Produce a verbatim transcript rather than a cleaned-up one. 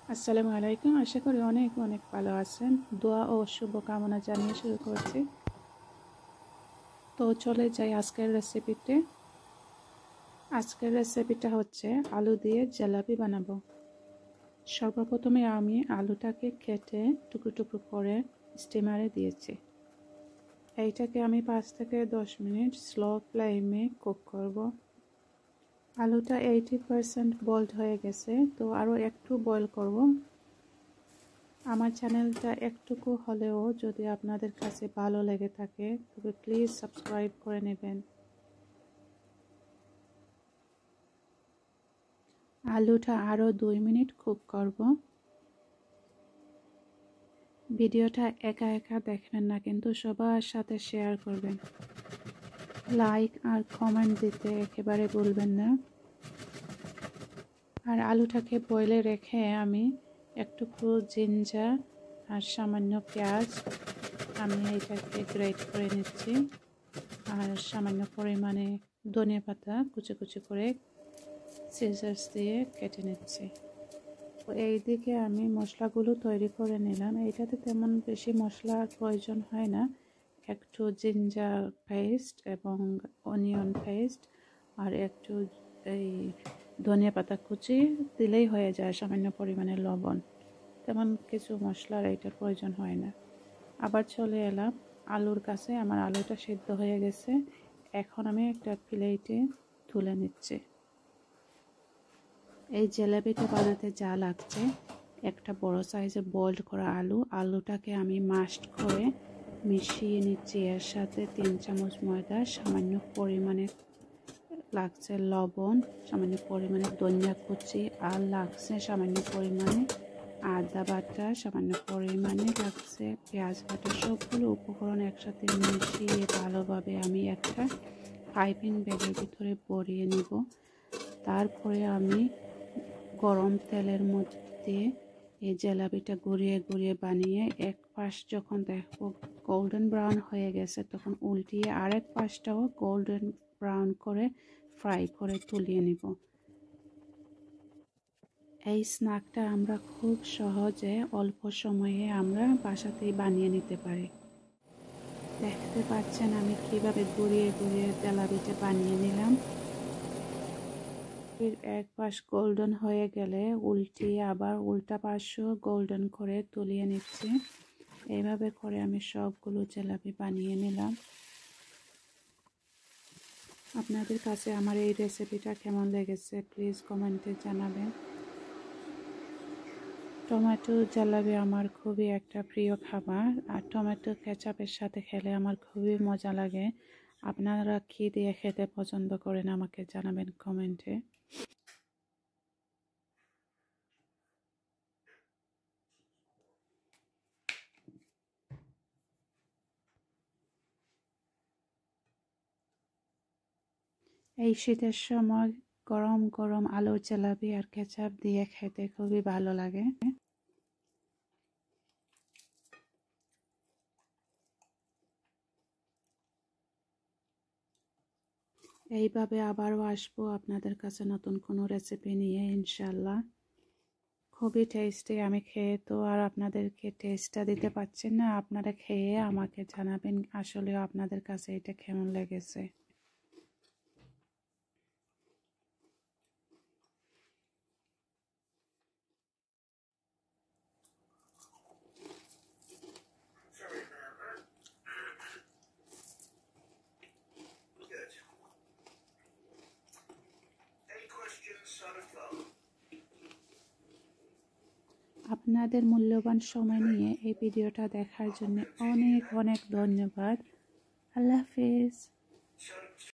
আসসালামু আলাইকুম। আশা করি অনেক অনেক ভালো আছেন। দোয়া ও শুভকামনা জানিয়ে শুরু করছি। তো চলে যাই আজকের রেসিপিতে। আজকের রেসিপিটা হচ্ছে আলু দিয়ে জিলাপি বানাবো। সর্বপ্রথমে আমি আলুটাকে কেটে টুকরো টুকরো করে স্টিমারে দিয়েছি। এইটাকে আমি পাঁচ থেকে দশ মিনিট স্লো ফ্লেমে কুক করব। আলুটা এইটি পারসেন্ট বয়েলড হয়ে গেছে, তো আরও একটু বয়েল করব। আমার চ্যানেলটা একটুকু হলেও যদি আপনাদের কাছে ভালো লেগে থাকে তবে প্লিজ সাবস্ক্রাইব করে নেবেন। আলুটা আরও দুই মিনিট কুক করব। ভিডিওটা একা একা দেখবেন না, কিন্তু সবার সাথে শেয়ার করবেন। লাইক আর কমেন্ট দিতে একেবারে ভুলবেন না। আর আলুটাকে বয়েলে রেখে আমি একটুকু জিঞ্জার আর সামান্য পেঁয়াজ আমি এটাকে গ্রেট করে নিচ্ছি, আর সামান্য পরিমাণে ধনিয়া পাতা কুচি কুচি করে সিজার্স দিয়ে কেটে নিচ্ছি। এইদিকে আমি মশলাগুলো তৈরি করে নিলাম। এইটাতে তেমন বেশি মশলার প্রয়োজন হয় না, একটু জিঞ্জার পেস্ট এবং অনিয়ন পেস্ট আর একটু এই ধনিয়া পাতা কুচি দিলেই হয়ে যায়, সামান্য পরিমাণে লবণ। তেমন কিছু মশলার এইটার প্রয়োজন হয় না। আবার চলে এলাম আলুর কাছে। আমার আলুটা সিদ্ধ হয়ে গেছে, এখন আমি একটা প্লেটে তুলে নিচ্ছি। এই জিলাপিটা বানাতে যা লাগছে, একটা বড় সাইজের বয়েলড করা আলু, আলুটাকে আমি মাস্ট করে মিশিয়ে নিচ্ছি। এর সাথে তিন চামচ ময়দা, সামান্য পরিমাণে লাগছে লবণ, সামান্য পরিমাণে ধনিয়া কুচি, আর লাগছে সামান্য পরিমাণে আদা বাটা, সামান্য পরিমাণে লাগছে পেঁয়াজ বাটা। সবগুলো উপকরণ একসাথে মিশিয়ে ভালোভাবে আমি একটা পাইপিং ব্যাগের ভিতরে ভরিয়ে নিব। তারপরে আমি গরম তেলের মধ্যে এই জিলাপিটা ঘুরিয়ে ঘুরিয়ে বানিয়ে এক পাশ যখন দেখব গোল্ডেন ব্রাউন হয়ে গেছে, তখন উল্টিয়ে আরেক পাশটাও গোল্ডেন ব্রাউন করে ফ্রাই করে তুলিয়ে নিব। এই স্ন্যাকটা আমরা খুব সহজে অল্প সময়ে আমরা বাসাতেই বানিয়ে নিতে পারি। দেখতে পাচ্ছেন আমি কিভাবে ঘুরিয়ে ঘুরিয়ে জিলাপিটা বানিয়ে নিলাম। এক পাশ গোল্ডেন হয়ে গেলে উল্টিয়ে আবার উল্টা পাশও গোল্ডেন করে তুলিয়ে নিচ্ছি। এইভাবে করে আমি সবগুলো জিলাপি বানিয়ে নিলাম। আপনাদের কাছে আমার এই রেসিপিটা কেমন লেগেছে প্লিজ কমেন্টে জানাবেন। টমেটো জিলাপি আমার খুবই একটা প্রিয় খাবার, আর টমেটো কেচাপের সাথে খেলে আমার খুবই মজা লাগে। আপনারা কী দিয়ে খেতে পছন্দ করেন আমাকে জানাবেন কমেন্টে। এই শীতের সময় গরম গরম আলুর জিলাপি আর কেচাপ দিয়ে খেতে খুবই ভালো লাগে। এইভাবে আবারও আসবো আপনাদের কাছে নতুন কোনো রেসিপি নিয়ে ইনশাল্লাহ। খুবই টেস্টি। আমি খেয়ে তো আর আপনাদেরকে টেস্টটা দিতে পারছি না, আপনারা খেয়ে আমাকে জানাবেন আসলেও আপনাদের কাছে এটা কেমন লেগেছে। আপনাদের মূল্যবান সময় নিয়ে এই ভিডিওটা দেখার জন্য অনেক অনেক ধন্যবাদ। আল্লাহ হাফেজ।